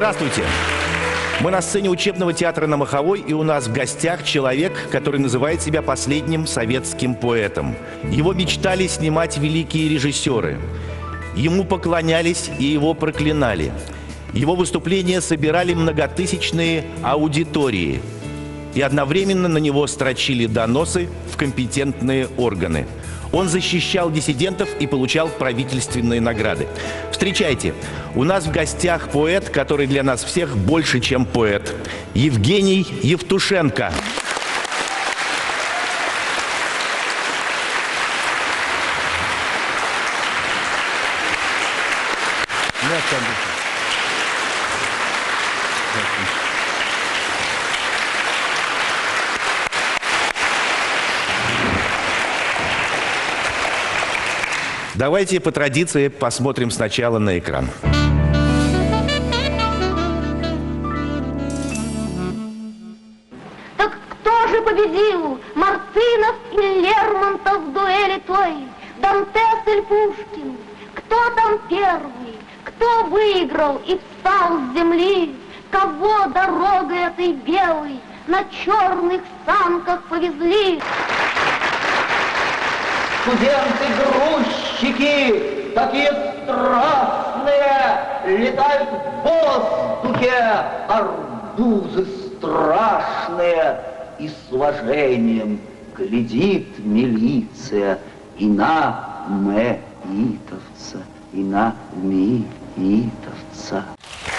Здравствуйте! Мы на сцене учебного театра на Маховой, и у нас в гостях человек, который называет себя последним советским поэтом. Его мечтали снимать великие режиссеры. Ему поклонялись и его проклинали. Его выступления собирали многотысячные аудитории. И одновременно на него строчили доносы в компетентные органы. Он защищал диссидентов и получал правительственные награды. Встречайте, у нас в гостях поэт, который для нас всех больше, чем поэт. Евгений Евтушенко. Давайте по традиции посмотрим сначала на экран. Так кто же победил? Мартынов или Лермонтов в дуэли той? Дантес или Пушкин? Кто там первый? Кто выиграл и встал с земли? Кого дорогой этой белой на черных санках повезли? Студенты-грузчики, такие страстные, летают в воздухе, арбузы страшные, и с уважением глядит милиция и на мэитовца, и на миитовца.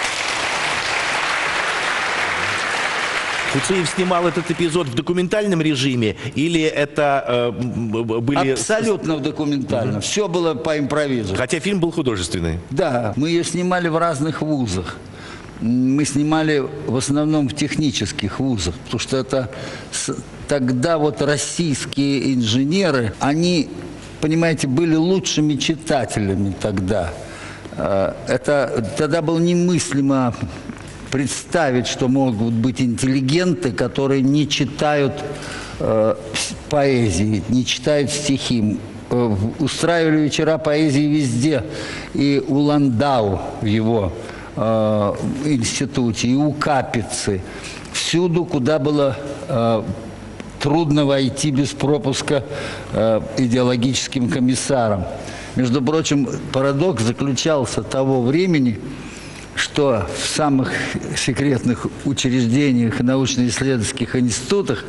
Хуцеев снимал этот эпизод в документальном режиме или это были... Абсолютно в документальном. Все было по импровизу. Хотя фильм был художественный. Да, мы ее снимали в разных вузах. Мы снимали в основном в технических вузах, потому что это тогда вот российские инженеры, они, понимаете, были лучшими читателями тогда. Это тогда было немыслимо представить, что могут быть интеллигенты, которые не читают поэзии, не читают стихи. Устраивали вечера поэзии везде. И у Ландау в его институте, и у Капицы. Всюду, куда было трудно войти без пропуска идеологическим комиссаром. Между прочим, парадокс заключался того времени, что в самых секретных учреждениях, научно-исследовательских институтах,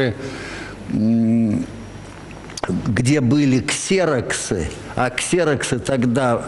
где были ксероксы, а ксероксы тогда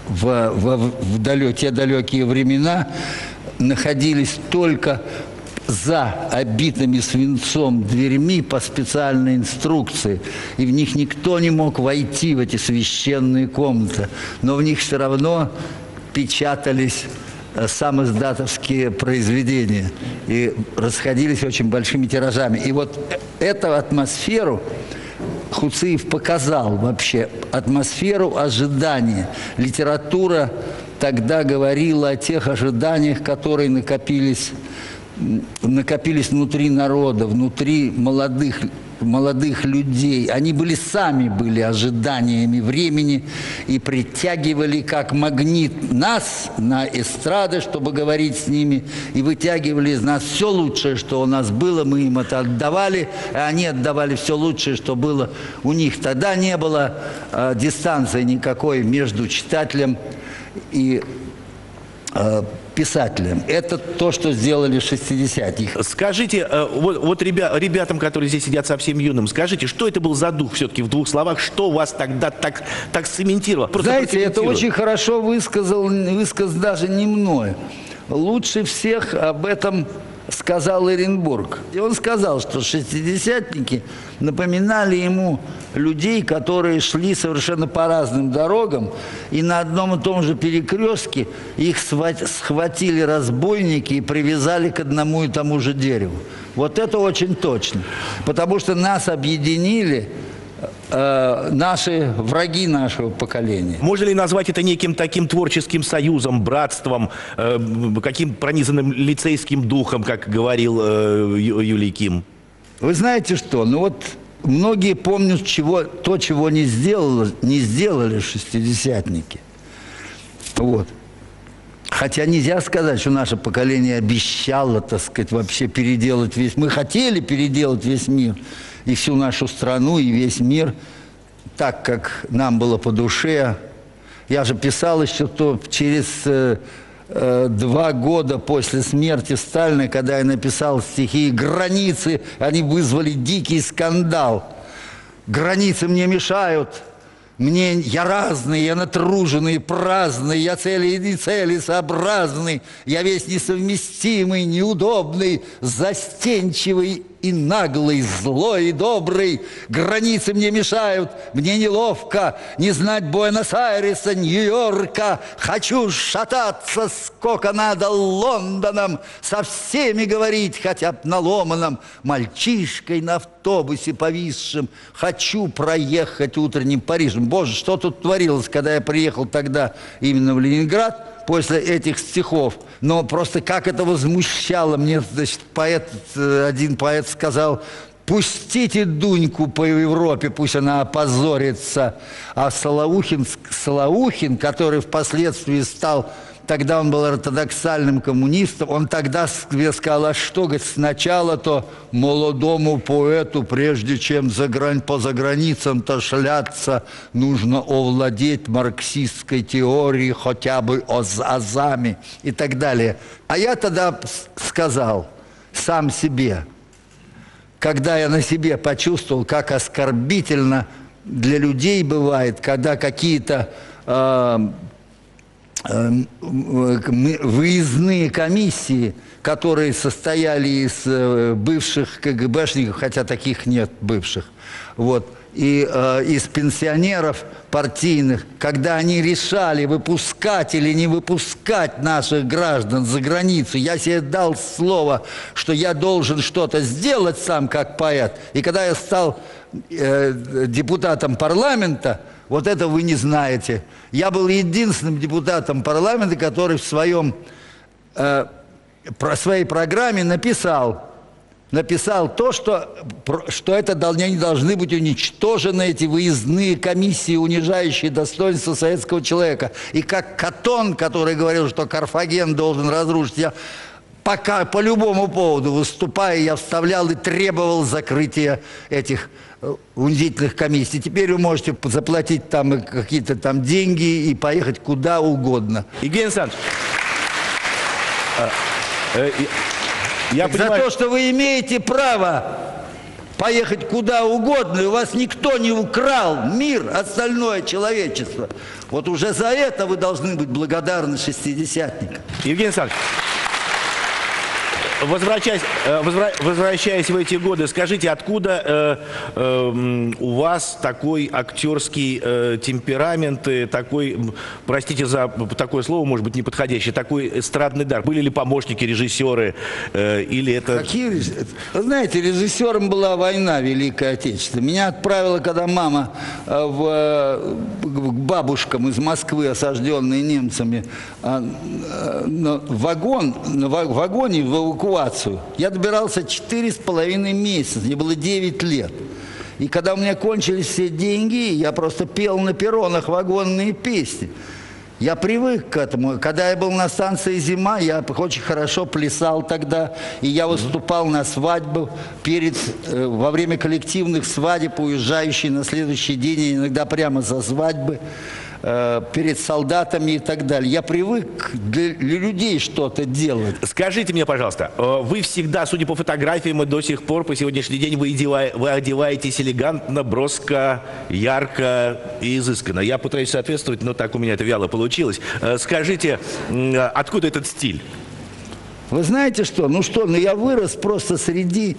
те далекие времена находились только за обитыми свинцом дверьми по специальной инструкции. И в них никто не мог войти, в эти священные комнаты. Но в них все равно печатались самоиздатовские произведения и расходились очень большими тиражами. И вот эту атмосферу Хуцеев показал вообще, атмосферу ожидания. Литература тогда говорила о тех ожиданиях, которые накопились внутри народа, внутри молодых людей. Они были ожиданиями времени и притягивали как магнит нас на эстрады, чтобы говорить с ними, и вытягивали из нас все лучшее, что у нас было, мы им это отдавали, а они отдавали все лучшее, что было у них. Тогда не было дистанции никакой между читателем и писателям. Это то, что сделали в 60-х. Скажите, вот ребятам, которые здесь сидят совсем юным, скажите, что это был за дух все-таки в двух словах, что вас тогда так цементировало? Знаете, это очень хорошо высказан даже не мной. Лучше всех об этом сказал Эренбург. И он сказал, что шестидесятники напоминали ему людей, которые шли совершенно по разным дорогам, и на одном и том же перекрестке их схватили разбойники и привязали к одному и тому же дереву. Вот это очень точно. Потому что нас объединили наши враги нашего поколения. Можно ли назвать это неким таким творческим союзом, братством, каким пронизанным лицейским духом, как говорил Юлий Ким? Вы знаете что? Ну вот многие помнят то, чего не сделали шестидесятники. Вот. Хотя нельзя сказать, что наше поколение обещало, так сказать, вообще переделать весь... Мы хотели переделать весь мир, и всю нашу страну, и весь мир, так, как нам было по душе. Я же писал еще то через 2 года после смерти Сталина, когда я написал стихи «Границы», они вызвали дикий скандал. «Границы мне мешают». Я разный, я натруженный, праздный, я целесообразный, я весь несовместимый, неудобный, застенчивый и наглый, злой и добрый. Границы мне мешают, мне неловко не знать Буэнос-Айреса, Нью-Йорка. Хочу шататься сколько надо Лондоном, со всеми говорить хотя бы на ломаном, мальчишкой на автобусе повисшим. Хочу проехать утренним Парижем. Боже, что тут творилось, когда я приехал тогда именно в Ленинград после этих стихов. Но просто как это возмущало. Мне, значит, один поэт сказал: пустите Дуньку по Европе, пусть она опозорится. А Солоухин, который впоследствии стал... Тогда он был ортодоксальным коммунистом, он тогда сказал: а что, говорит, сначала-то молодому поэту, прежде чем по заграницам-то шляться, нужно овладеть марксистской теорией, хотя бы азами и так далее. А я тогда сказал сам себе, когда я на себе почувствовал, как оскорбительно для людей бывает, когда какие-то... выездные комиссии, которые состояли из бывших КГБшников, хотя таких нет бывших, вот, и из пенсионеров партийных, когда они решали, выпускать или не выпускать наших граждан за границу, я себе дал слово, что я должен что-то сделать сам как поэт. И когда я стал депутатом парламента, вот это вы не знаете. Я был единственным депутатом парламента, который в своей программе написал то, что они должны быть уничтожены, эти выездные комиссии, унижающие достоинство советского человека. И как Катон, который говорил, что Карфаген должен разрушить, я пока по любому поводу выступая, я вставлял и требовал закрытия этих унизительных комиссий. Теперь вы можете заплатить там какие-то там деньги и поехать куда угодно. Евгений Александрович, я понимаю... За то, что вы имеете право поехать куда угодно, и у вас никто не украл мир, остальное человечество. Вот уже за это вы должны быть благодарны шестидесятникам. Евгений Александрович, возвращаясь в эти годы, скажите, откуда у вас такой актерский темперамент, такой, простите за такое слово, может быть, неподходящий, такой эстрадный дар? Были ли помощники, режиссеры, или это... Какие режиссеры? Вы знаете, режиссером была война Великая Отечественная. Меня отправила, когда мама к бабушкам из Москвы, осажденной немцами, на вагоне в эвакуацию. Я добирался 4,5 месяца, мне было 9 лет. И когда у меня кончились все деньги, я просто пел на перронах вагонные песни. Я привык к этому. Когда я был на станции «Зима», я очень хорошо плясал тогда. И я выступал на свадьбу во время коллективных свадеб, уезжающий на следующий день, иногда прямо за свадьбы, перед солдатами и так далее. Я привык для людей что-то делать. Скажите мне, пожалуйста, вы всегда, судя по фотографиям, и до сих пор, по сегодняшний день, вы одеваетесь элегантно, броско, ярко и изысканно. Я пытаюсь соответствовать, но так у меня это вяло получилось. Скажите, откуда этот стиль? Вы знаете что? Ну я вырос просто среди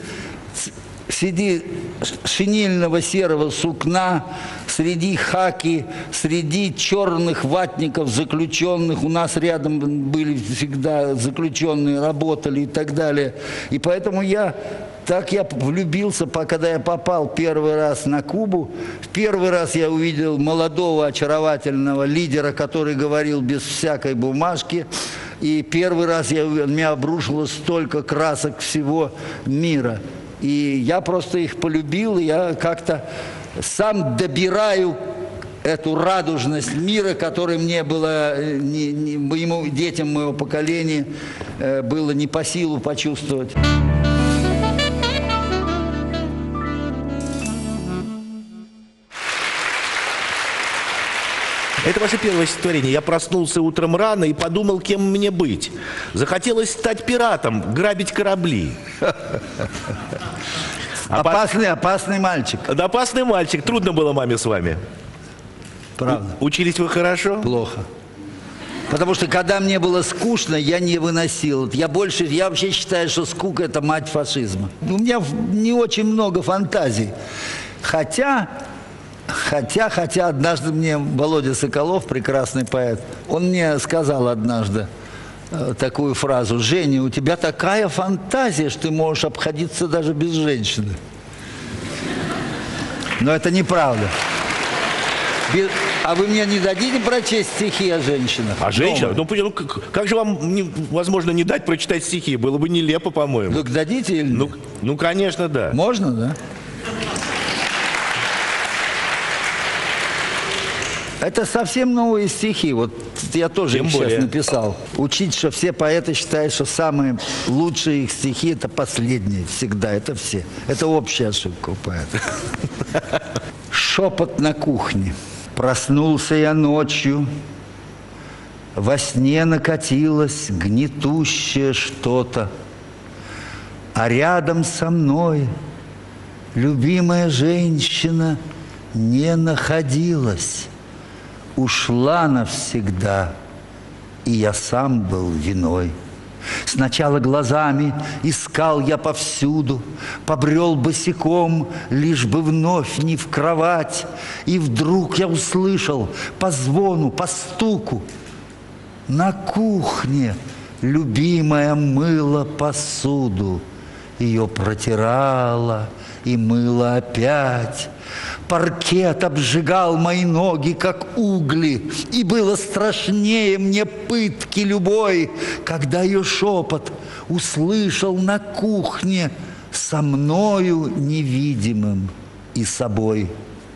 шинельного серого сукна, среди хаки, среди черных ватников заключенных. У нас рядом были всегда заключенные, работали и так далее. И поэтому я влюбился, когда я попал первый раз на Кубу. В первый раз я увидел молодого очаровательного лидера, который говорил без всякой бумажки. И первый раз меня обрушило столько красок всего мира. И я просто их полюбил, и я как-то сам добираю эту радужность мира, которой мне было, моему детям моего поколения, было не по силу почувствовать. Это ваше первое стихотворение. Я проснулся утром рано и подумал, кем мне быть. Захотелось стать пиратом, грабить корабли. Опасный мальчик. Да, опасный мальчик. Трудно было маме с вами. Правда. Учились вы хорошо? Плохо. Потому что когда мне было скучно, я не выносил. Я вообще считаю, что скука – это мать фашизма. У меня не очень много фантазий. Хотя однажды мне Володя Соколов, прекрасный поэт, он мне сказал однажды такую фразу: «Женя, у тебя такая фантазия, что ты можешь обходиться даже без женщины». Но это неправда. А вы мне не дадите прочесть стихи о женщинах? А женщина? Ну, как же вам возможно не дать прочитать стихи? Было бы нелепо, по-моему. Ну, дадите или нет? Ну, конечно, да. Можно, да? Это совсем новые стихи. Вот я тоже их сейчас написал. Учить, что все поэты считают, что самые лучшие их стихи – это последние. Всегда. Это все. Это общая ошибка у поэта. Шепот на кухне. Проснулся я ночью. Во сне накатилось гнетущее что-то. А рядом со мной любимая женщина не находилась. Ушла навсегда, и я сам был виной. Сначала глазами искал я повсюду, побрел босиком, лишь бы вновь не в кровать. И вдруг я услышал по звону, по стуку: на кухне любимая мыла посуду. Ее протирала и мыла опять. Паркет обжигал мои ноги, как угли, и было страшнее мне пытки любой, когда ее шепот услышал на кухне со мною невидимым и собой.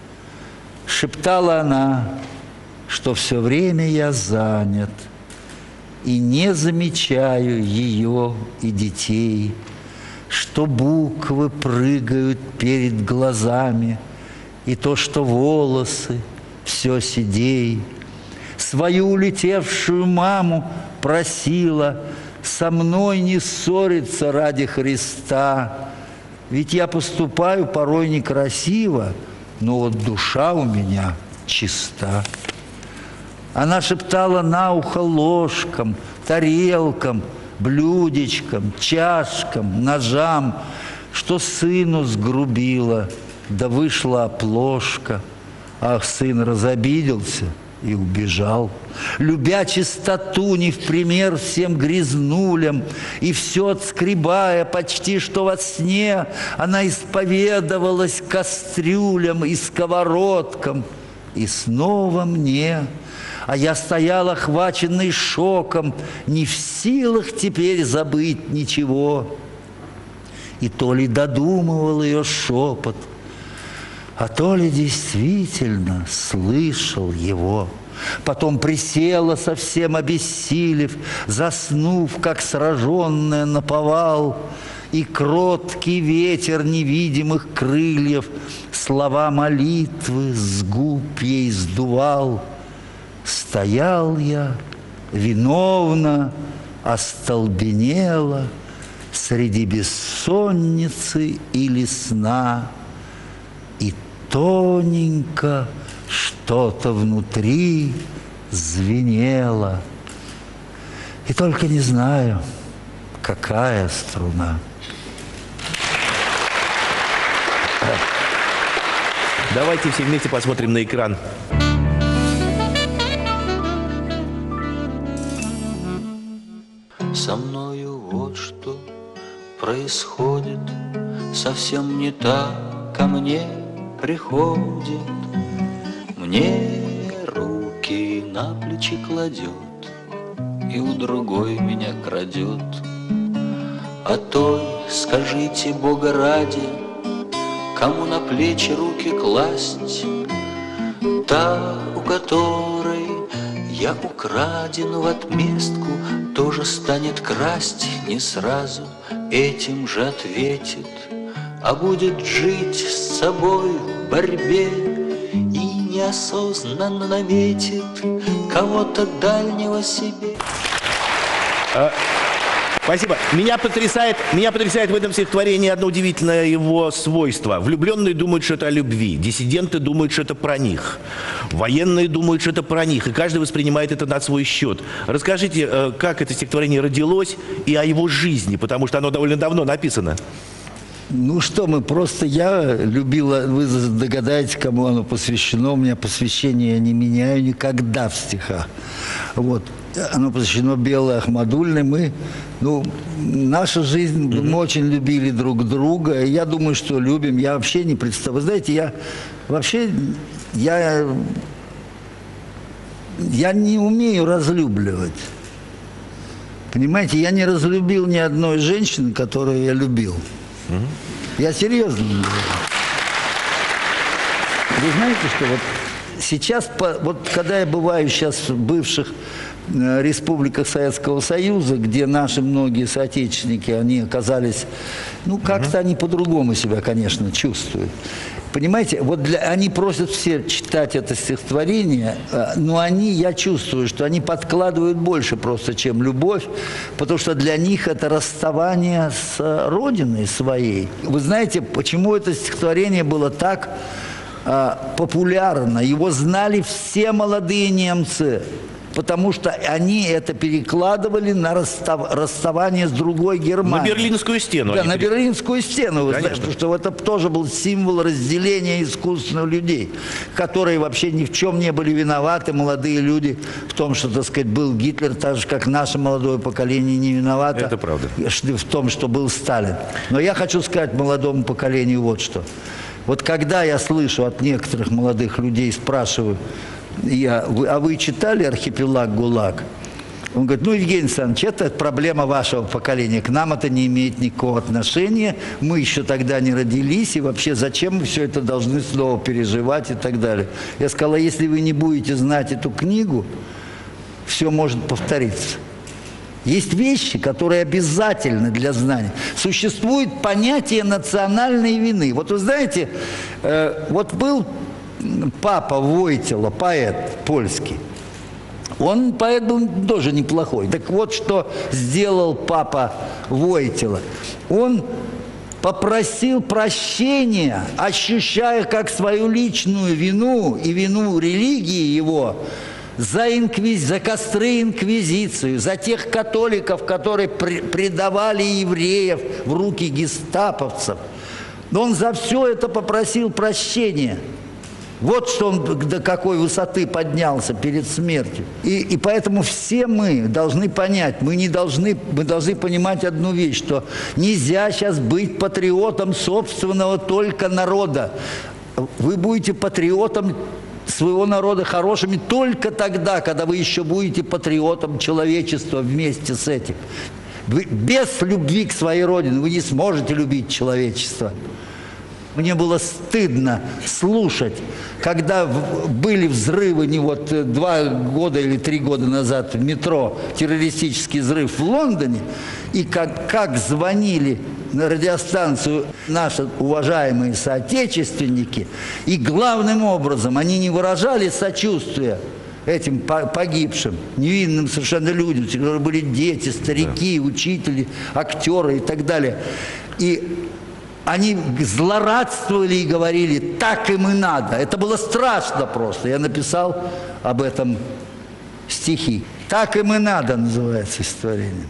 Шептала она, что все время я занят и не замечаю ее и детей, что буквы прыгают перед глазами, и то, что волосы все седей. Свою улетевшую маму просила со мной не ссориться ради Христа, ведь я поступаю порой некрасиво, но вот душа у меня чиста. Она шептала на ухо ложкам, тарелкам, блюдечкам, чашкам, ножам, что сыну сгрубила, да вышла оплошка. Ах, сын разобиделся и убежал, любя чистоту не в пример всем грязнулям, и все отскребая почти что во сне, она исповедовалась кастрюлям и сковородкам, и снова мне. А я стоял охваченный шоком, не в силах теперь забыть ничего. И то ли додумывал ее шепот, а то ли действительно слышал его. Потом присела, совсем обессилев, заснув, как сраженная наповал, и кроткий ветер невидимых крыльев слова молитвы с губ ей сдувал. Стоял я, виновно остолбенела среди бессонницы или сна, и тоненько что-то внутри звенело, и только не знаю, какая струна. Давайте все вместе посмотрим на экран. Со мною вот что происходит, совсем не так ко мне приходит. Мне руки на плечи кладет и у другой меня крадет. А той, скажите Бога ради, кому на плечи руки класть, Та, у которой я украден в отместку, тоже станет красть не сразу, этим же ответит, а будет жить с собой в борьбе и неосознанно наметит кого-то дальнего себе. Спасибо. Меня потрясает в этом стихотворении одно удивительное его свойство. Влюбленные думают, что это о любви. Диссиденты думают, что это про них. Военные думают, что это про них. И каждый воспринимает это на свой счет. Расскажите, как это стихотворение родилось и о его жизни, потому что оно довольно давно написано. Ну что мы, просто я любила, вы догадаетесь, кому оно посвящено. У меня посвящение я не меняю никогда в стихах. Вот. Оно посвящено Белой Ахмадульной. Наша жизнь, мы очень любили друг друга. Я думаю, что любим. Я вообще не представляю. Вы знаете, я не умею разлюбливать. Понимаете, я не разлюбил ни одной женщины, которую я любил. Я серьезно говорю. Вы знаете, что вот сейчас, вот когда я бываю сейчас в бывших республиках Советского Союза, где наши многие соотечественники, они оказались, как-то они по-другому себя, конечно, чувствуют. Понимаете, вот они просят все читать это стихотворение, но я чувствую, что они подкладывают больше просто, чем любовь, потому что для них это расставание с родиной своей. Вы знаете, почему это стихотворение было так популярно? Его знали все молодые немцы. Потому что они это перекладывали на расставание с другой Германией. На Берлинскую стену. Да, на Берлинскую стену. Вы знаете, потому что это тоже был символ разделения искусственных людей, которые вообще ни в чем не были виноваты, молодые люди, в том, что, так сказать, был Гитлер, так же, как наше молодое поколение не виновато. Это правда. В том, что был Сталин. Но я хочу сказать молодому поколению вот что. Вот когда я слышу от некоторых молодых людей, спрашиваю, а вы читали «Архипелаг ГУЛАГ»? Он говорит, Евгений Александрович, это проблема вашего поколения, к нам это не имеет никакого отношения, мы еще тогда не родились, и вообще зачем мы все это должны снова переживать и так далее. Я сказал, если вы не будете знать эту книгу, все может повториться. Есть вещи, которые обязательны для знания. Существует понятие национальной вины. Вот вы знаете, вот был папа Войтила, поэт польский. Он поэт был тоже неплохой. Так вот, что сделал папа Войтила. Он попросил прощения, ощущая как свою личную вину и вину религии его за костры инквизицию, за тех католиков, которые предавали евреев в руки гестаповцев. Но он за все это попросил прощения. Вот что он до какой высоты поднялся перед смертью. И поэтому все мы должны понять, мы должны понимать одну вещь, что нельзя сейчас быть патриотом собственного только народа. Вы будете патриотом своего народа хорошими только тогда, когда вы еще будете патриотом человечества вместе с этим. Без любви к своей родине вы не сможете любить человечество. Мне было стыдно слушать, когда были взрывы 2 года или 3 года назад в метро, террористический взрыв в Лондоне, и как звонили на радиостанцию наши уважаемые соотечественники, и главным образом они не выражали сочувствия этим погибшим, невинным совершенно людям, которые были дети, старики, учители, актеры и так далее. И они злорадствовали и говорили, так им и надо. Это было страшно просто. Я написал об этом стихи. «Так им и надо» называется стихотворение.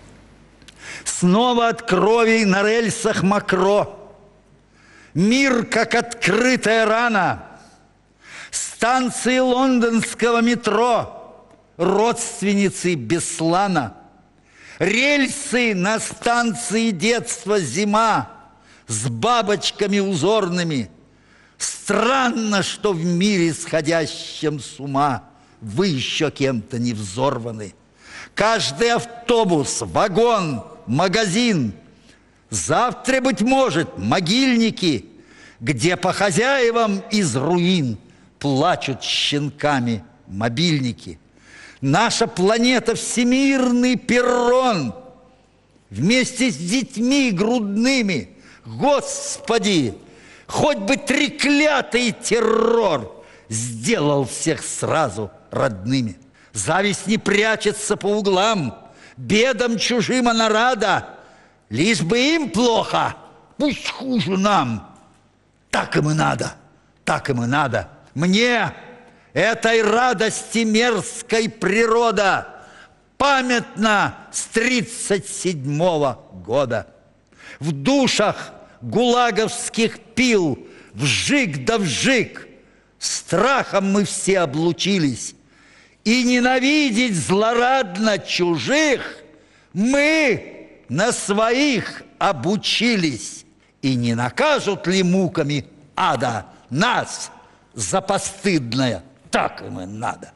Снова от крови на рельсах мокро. Мир, как открытая рана. Станции лондонского метро, родственницы Беслана. Рельсы на станции детства зима, с бабочками узорными. Странно, что в мире, сходящем с ума, вы еще кем-то не взорваны. Каждый автобус, вагон, магазин. Завтра, быть может, могильники, где по хозяевам из руин плачут щенками мобильники. Наша планета — всемирный перрон. Вместе с детьми грудными, Господи, хоть бы треклятый террор сделал всех сразу родными. Зависть не прячется по углам, бедам чужим она рада. Лишь бы им плохо, пусть хуже нам. Так им и надо, так им и надо. Мне этой радости мерзкой природа памятна с 37-го года. В душах гулаговских пил вжиг да вжиг, страхом мы все облучились, и ненавидеть злорадно чужих мы на своих обучились. И не накажут ли муками ада нас за постыдное? Так им и надо.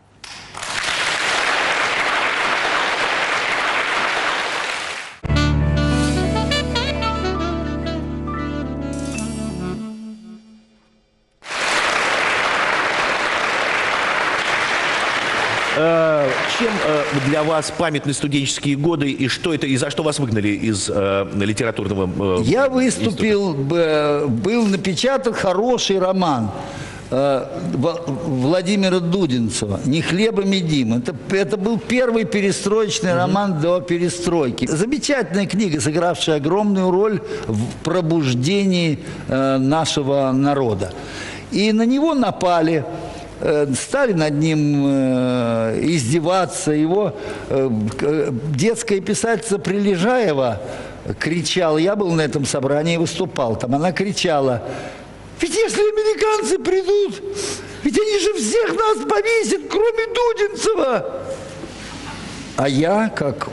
Чем для вас памятны студенческие годы, и что это, и за что вас выгнали из литературного Я выступил, был напечатан хороший роман Владимира Дудинцева «Не хлебом едим». Это был первый перестроечный роман до перестройки. Замечательная книга, сыгравшая огромную роль в пробуждении нашего народа. И на него напали, стали над ним издеваться. Его детская писательница Прилежаева кричала, я был на этом собрании, выступал там, она кричала: ведь если американцы придут, ведь они же всех нас повесят, кроме Дудинцева. А я, как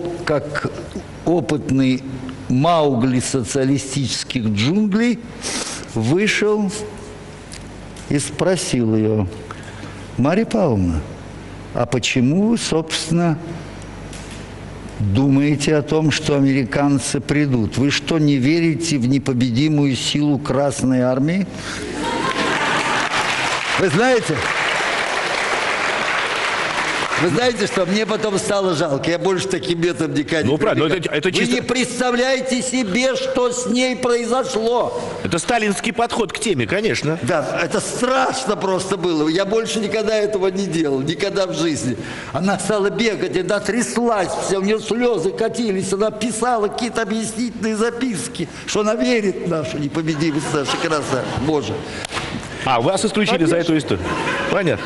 опытный Маугли социалистических джунглей, вышел и спросил ее: Марья Павловна, а почему вы, собственно, думаете о том, что американцы придут? Вы что, не верите в непобедимую силу Красной Армии? Вы знаете, что мне потом стало жалко. Я больше таким методом никогда не это чисто... Вы не представляете себе, что с ней произошло. Это сталинский подход к теме, конечно. Да, это страшно просто было. Я больше никогда этого не делал, никогда в жизни. Она стала бегать, она тряслась, вся, у нее слезы катились, она писала какие-то объяснительные записки, что она верит в нашу непобедимость, наша краса. Боже. А, вас исключили за эту историю. Понятно.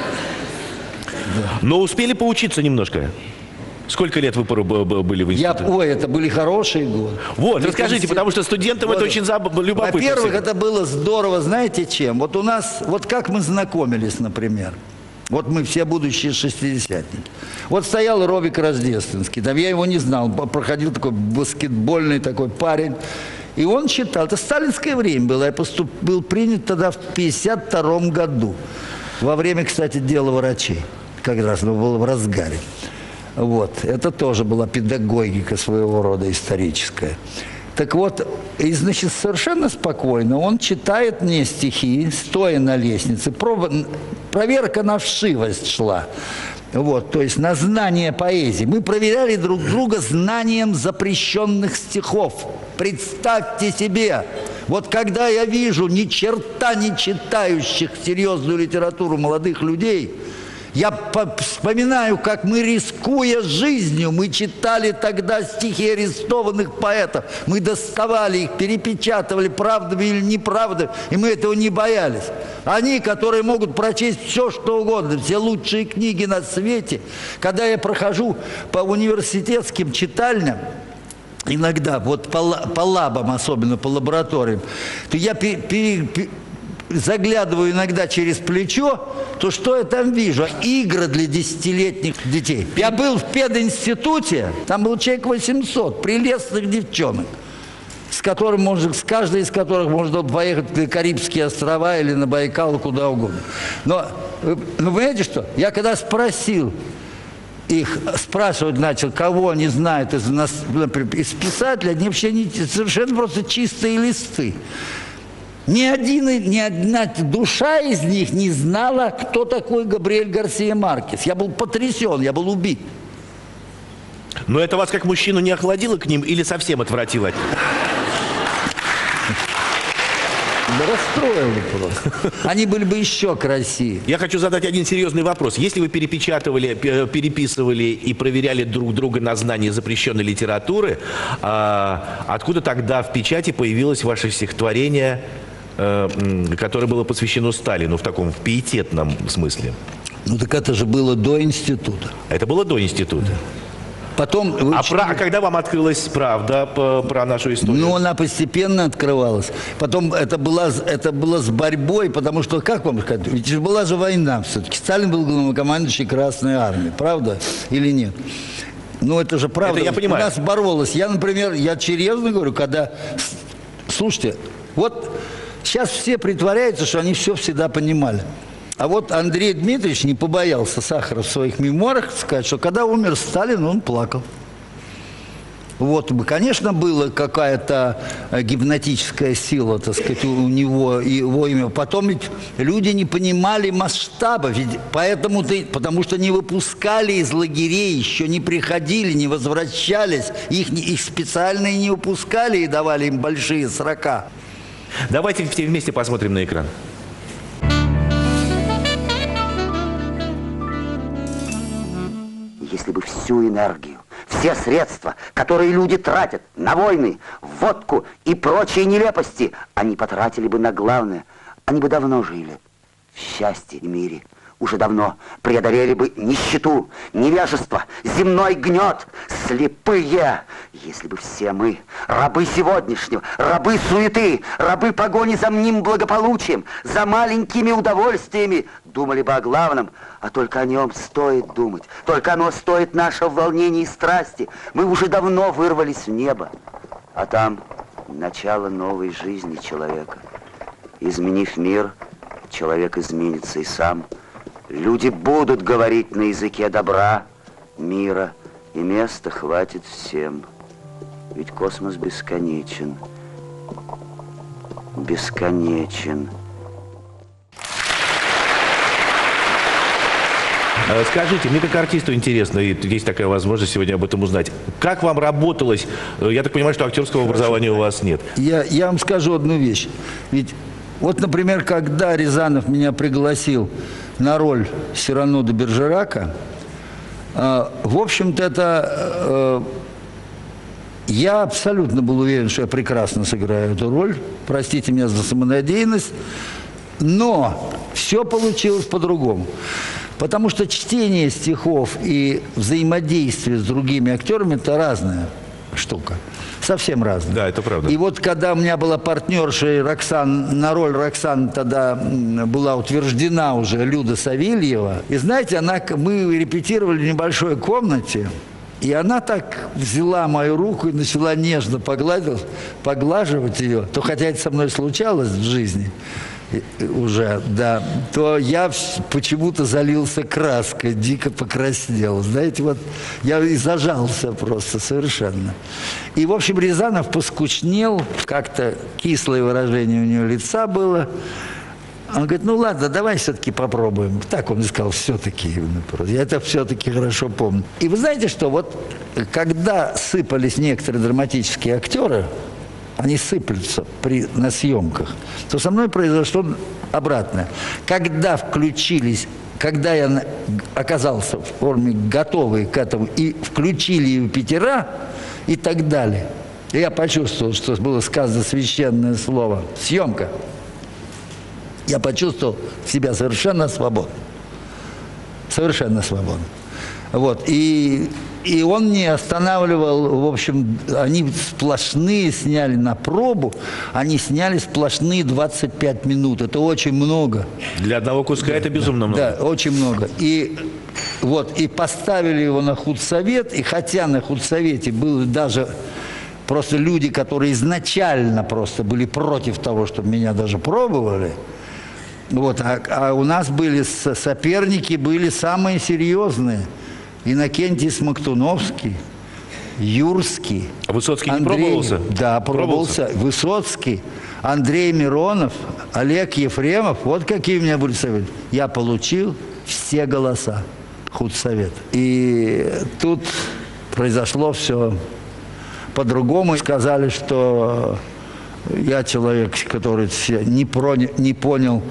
Да. Но успели поучиться немножко? Сколько лет вы были в институте? Это были хорошие годы. Вот, расскажите, потому что студентам это очень любопытно. Во-первых, это было здорово, знаете чем? Вот у нас, вот как мы знакомились, например. Вот мы все будущие шестидесятники. Вот стоял Робик Рождественский, там я его не знал, проходил такой баскетбольный такой парень. И он читал, это сталинское время было, я был принят тогда в 1952 году. Во время, кстати, дела врачей. Как раз оно было в разгаре. Вот. Это тоже была педагогика своего рода историческая. Так вот, и, значит, совершенно спокойно он читает мне стихи, стоя на лестнице. Проверка на вшивость шла. Вот, то есть на знание поэзии. Мы проверяли друг друга знанием запрещенных стихов. Представьте себе, вот когда я вижу ни черта не читающих серьезную литературу молодых людей, я вспоминаю, как мы, рискуя жизнью, мы читали тогда стихи арестованных поэтов. Мы доставали их, перепечатывали правдами или неправдами, и мы этого не боялись. Они, которые могут прочесть все, что угодно, все лучшие книги на свете. Когда я прохожу по университетским читальням, иногда, вот по лабам, особенно по лабораториям, то я заглядываю иногда через плечо, то что я там вижу? Игры для 10-летних детей. Я был в пединституте, там был человек 800 прелестных девчонок, с каждой из которых можно поехать на Карибские острова или на Байкал, куда угодно. Но вы понимаете что? Я когда спросил их, спрашивать начал, кого они знают из писателей, они вообще совершенно просто чистые листы. Ни одна душа из них не знала, кто такой Габриэль Гарсия Маркес. Я был потрясен, я был убит. Но это вас как мужчину не охладило к ним или совсем отвратило? Да расстроило просто. Они были бы еще красивее. Я хочу задать один серьезный вопрос. Если вы переписывали и проверяли друг друга на знание запрещенной литературы, откуда тогда в печати появилось ваше стихотворение, которое было посвящено Сталину в таком пиететном смысле? Ну так это же было до института. Это было до института. Потом... А когда вам открылась правда про нашу историю? Ну, она постепенно открывалась. Потом это было с борьбой, потому что, как вам сказать, ведь же была же война все-таки. Сталин был главнокомандующий Красной Армии, правда или нет? Ну, это же правда. Это я понимаю. У нас боролась. Я, например, я серьезно говорю, когда... Слушайте, вот сейчас все притворяются, что они все всегда понимали. А вот Андрей Дмитриевич не побоялся Сахаров в своих мемуарах сказать, что когда умер Сталин, он плакал. Вот, конечно, была какая-то гипнотическая сила, так сказать, у него, его имя. Потом ведь люди не понимали масштаба, ведь потому что не выпускали из лагерей, еще не приходили, не возвращались, их специально и не выпускали и давали им большие срока. Давайте все вместе посмотрим на экран. Если бы всю энергию, все средства, которые люди тратят на войны, водку и прочие нелепости, они потратили бы на главное, они бы давно жили в счастье и мире. Уже давно преодолели бы нищету, невежество, земной гнет, слепые. Если бы все мы, рабы сегодняшнего, рабы суеты, рабы погони за мнимым благополучием, за маленькими удовольствиями, думали бы о главном, а только о нем стоит думать, только оно стоит нашего волнения и страсти. Мы уже давно вырвались в небо, а там начало новой жизни человека. Изменив мир, человек изменится и сам. Люди будут говорить на языке добра, мира, и места хватит всем. Ведь космос бесконечен. Бесконечен. Скажите, мне как артисту интересно, и есть такая возможность сегодня об этом узнать. Как вам работалось? Я так понимаю, что актерского образования у вас нет. Я вам скажу одну вещь. Ведь вот, например, когда Рязанов меня пригласил на роль Сирано де Бержерака, в общем-то, это... Я абсолютно был уверен, что я прекрасно сыграю эту роль. Простите меня за самонадеянность. Но все получилось по-другому. Потому что чтение стихов и взаимодействие с другими актерами – это разная штука. Совсем разная. Да, это правда. И вот когда у меня была партнерша Роксан, на роль Роксаны тогда была утверждена уже Люда Савельева. И знаете, мы репетировали в небольшой комнате, и она так взяла мою руку и начала нежно поглаживать ее. То, хотя это со мной случалось в жизни уже, да, то я почему-то залился краской, дико покраснел. Знаете, вот я и зажался просто совершенно. И, в общем, Рязанов поскучнел, как-то кислое выражение у него лица было. Он говорит, ну ладно, давай все-таки попробуем. Так он и сказал, все-таки. Я это все-таки хорошо помню. И вы знаете что, вот когда сыпались некоторые драматические актеры, они сыплются на съемках, то со мной произошло обратное. Когда я оказался в форме готовый к этому, и включили Юпитера и так далее, я почувствовал, что было сказано священное слово «съемка». Я почувствовал себя совершенно свободным. Совершенно свободным. Вот. И он не останавливал, в общем, они сплошные сняли на пробу, они сняли сплошные 25 минут. Это очень много. Для одного куска это безумно много. Да, очень много. И поставили его на худсовет, и хотя на худсовете были даже просто люди, которые изначально просто были против того, чтобы меня даже пробовали, вот, а у нас были соперники, были самые серьезные. Иннокентий Смоктуновский, Юрский. А Высоцкий не пробовался? Да, пробовался. Высоцкий, Андрей Миронов, Олег Ефремов, вот какие у меня были советы. Я получил все голоса худсовета. И тут произошло все по-другому. Сказали, что я человек, который не понял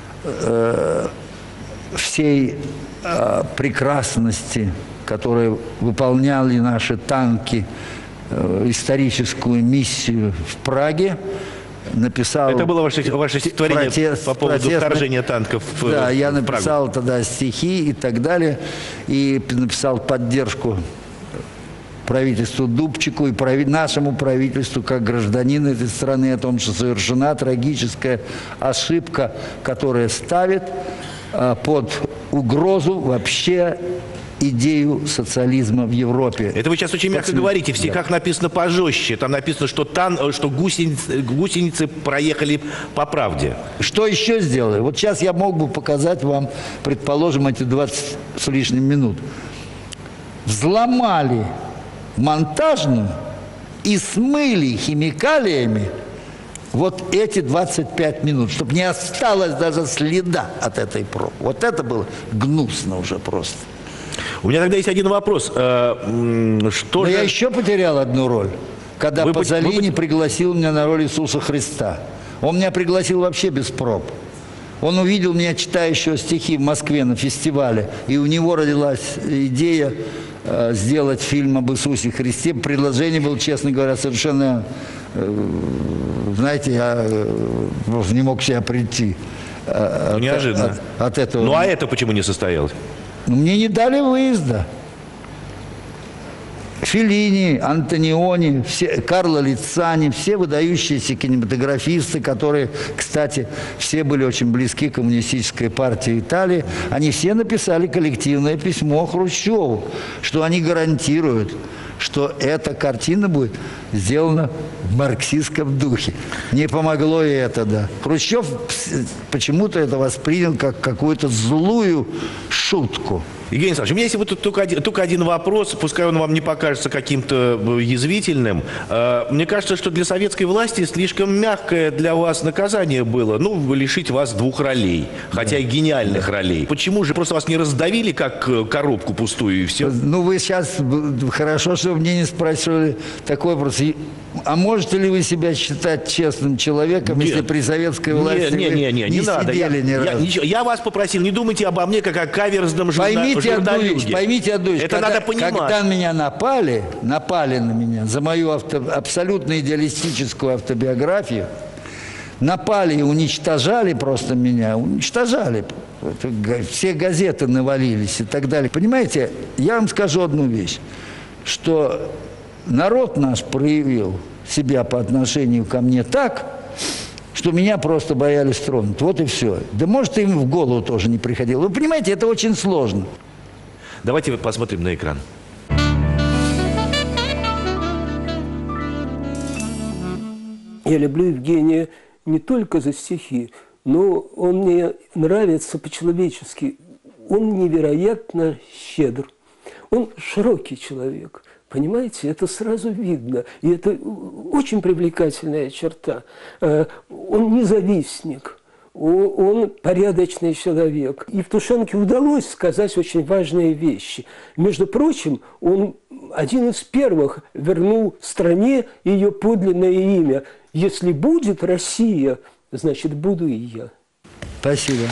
всей прекрасности, которые выполняли наши танки, историческую миссию в Праге. Написал... Это было ваше стихотворение по поводу вторжения танков в Прагу. Да, я написал тогда стихи и так далее. И написал поддержку правительству Дубчику и нашему правительству, как гражданин этой страны, о том, что совершена трагическая ошибка, которая ставит под угрозу вообще идею социализма в Европе. Это вы сейчас очень мягко говорите. В стихах написано пожестче. Там написано, что гусеницы проехали по правде. Что еще сделали? Вот сейчас я мог бы показать вам, предположим, эти 20 с лишним минут. Взломали монтажную и смыли химикалиями вот эти 25 минут, чтобы не осталось даже следа от этой пробы. Вот это было гнусно уже просто. У меня тогда есть один вопрос. Но я еще потерял одну роль, когда Пазолини пригласил меня на роль Иисуса Христа. Он меня пригласил вообще без проб. Он увидел меня читающего стихи в Москве на фестивале, и у него родилась идея сделать фильм об Иисусе Христе. Предложение было, честно говоря, совершенно, знаете, я не мог себя прийти. Неожиданно. От этого. Ну а это почему не состоялось? Мне не дали выезда. Феллини, Антониони, Карло Лицани, все выдающиеся кинематографисты, которые, кстати, все были очень близки к коммунистической партии Италии, они все написали коллективное письмо Хрущеву, что они гарантируют, что эта картина будет сделана в марксистском духе. Не помогло и это, да. Хрущев почему-то это воспринял как какую-то злую шутку. Евгений Александрович, у меня есть вот тут только один вопрос, пускай он вам не покажется каким-то язвительным. Мне кажется, что для советской власти слишком мягкое для вас наказание было, лишить вас 2 ролей, хотя и гениальных ролей. Почему же? Просто вас не раздавили, как коробку пустую, и все? Вы сейчас, хорошо, что мне не спрашивали такой вопрос. А можете ли вы себя считать честным человеком, если при советской власти не сидели ни разу? Я вас попросил, не думайте обо мне, как о каверзном журналюге. Поймите одну вещь. Это надо понимать. Когда меня напали на меня за мою абсолютно идеалистическую автобиографию, напали и уничтожали просто меня, уничтожали. Все газеты навалились и так далее. Понимаете, я вам скажу одну вещь, что народ наш проявил себя по отношению ко мне так, что меня просто боялись тронуть. Вот и все. Да может, им в голову тоже не приходило. Вы понимаете, это очень сложно. Давайте посмотрим на экран. Я люблю Евгения не только за стихи, но он мне нравится по-человечески. Он невероятно щедр. Он широкий человек. Понимаете, это сразу видно. И это очень привлекательная черта. Он не завистник. Он порядочный человек. И Евтушенко удалось сказать очень важные вещи. Между прочим, он один из первых вернул стране ее подлинное имя. Если будет Россия, значит, буду и я. Спасибо.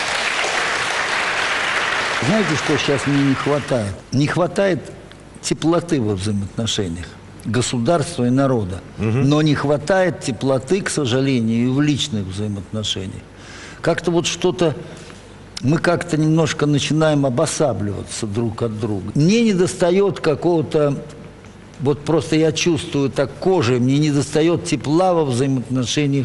Знаете, что сейчас мне не хватает? Не хватает теплоты во взаимоотношениях государства и народа. Но не хватает теплоты, к сожалению, и в личных взаимоотношениях. Как-то вот что-то, мы как-то немножко начинаем обосабливаться друг от друга. Мне недостает какого-то, вот просто я чувствую так кожей, мне недостает тепла во взаимоотношениях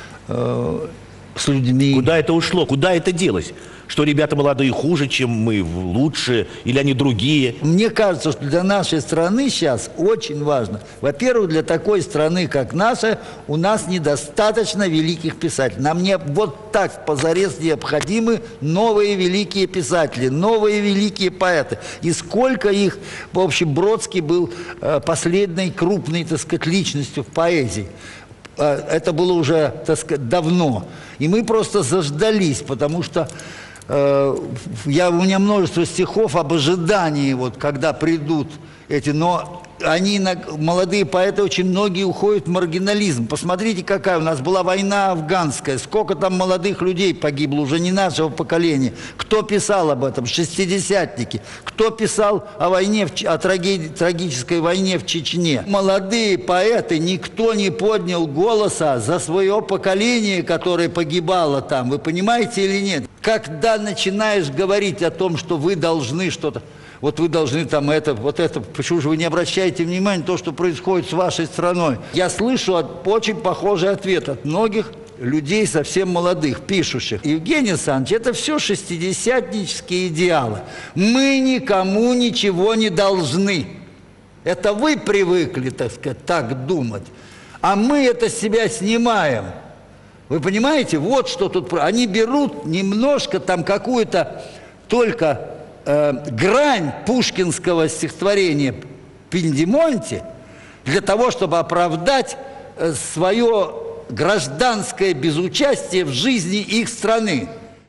с людьми. Куда это ушло? Куда это делось? Что ребята молодые хуже, чем мы, лучше, или они другие? Мне кажется, что для нашей страны сейчас очень важно. Во-первых, для такой страны, как наша, у нас недостаточно великих писателей. Нам вот так позарез необходимы новые великие писатели, новые великие поэты. И сколько их, в общем, Бродский был последней крупной, так сказать, личностью в поэзии. это было уже, так сказать, давно. И мы просто заждались, потому что у меня множество стихов об ожидании, вот, когда придут эти, но они, молодые поэты, очень многие уходят в маргинализм. Посмотрите, какая у нас была война афганская, сколько там молодых людей погибло, уже не нашего поколения. Кто писал об этом? Шестидесятники. Кто писал о войне, о трагической войне в Чечне? Молодые поэты, никто не поднял голоса за свое поколение, которое погибало там. Вы понимаете или нет? Когда начинаешь говорить о том, что вы должны что-то... Вот вы должны там вот это, почему же вы не обращаете внимания на то, что происходит с вашей страной? Я слышу очень похожий ответ от многих людей совсем молодых, пишущих. Евгений Александрович, это все шестидесятнические идеалы. Мы никому ничего не должны. Это вы привыкли, так сказать, так думать. А мы это с себя снимаем. Вы понимаете, вот что тут... Они берут немножко там какую-то только... грань пушкинского стихотворения «Пиндемонте» для того, чтобы оправдать свое гражданское безучастие в жизни их страны.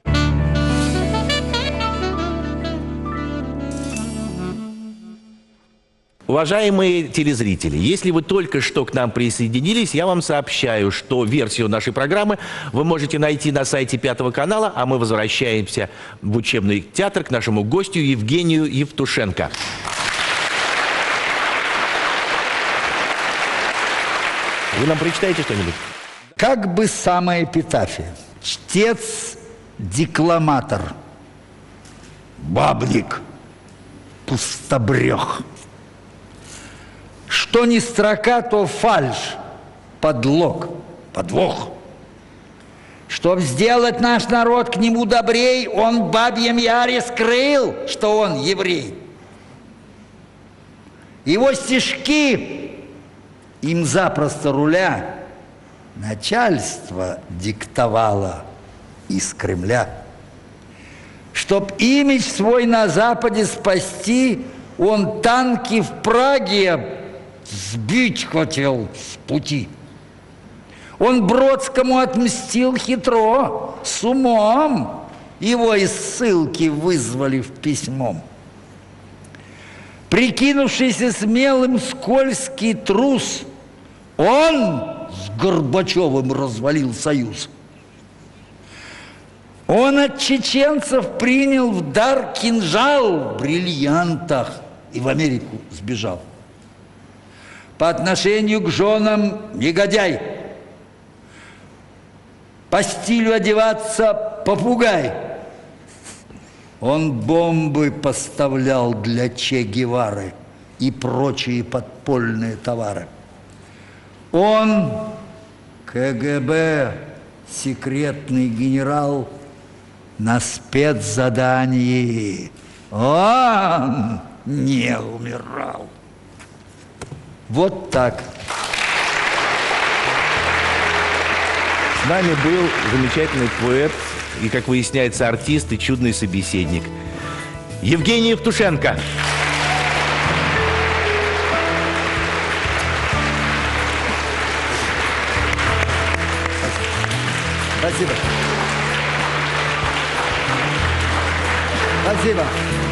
Уважаемые телезрители, если вы только что к нам присоединились, я вам сообщаю, что версию нашей программы вы можете найти на сайте Пятого канала, а мы возвращаемся в учебный театр к нашему гостю Евгению Евтушенко. Вы нам прочитаете что-нибудь? Как бы самоэпитафия. Чтец-декламатор, бабник, пустобрех. Что ни строка, то фальшь, подлог, подвох. Чтоб сделать наш народ к нему добрей, он в бабьем яре скрыл, что он еврей. Его стишки им запросто руля начальство диктовало из Кремля. Чтоб имидж свой на Западе спасти, он танки в Праге сбить хотел с пути. Он Бродскому отмстил хитро, с умом, его из ссылки вызвали в письмом. Прикинувшийся смелым скользкий трус, он с Горбачевым развалил союз. Он от чеченцев принял в дар кинжал в бриллиантах и в Америку сбежал. По отношению к женам негодяй, по стилю одеваться попугай. Он бомбы поставлял для Че Гевары и прочие подпольные товары. Он, КГБ, секретный генерал, на спецзадании он не умирал. Вот так. С нами был замечательный поэт и, как выясняется, артист и чудный собеседник Евгений Евтушенко. Спасибо. Спасибо.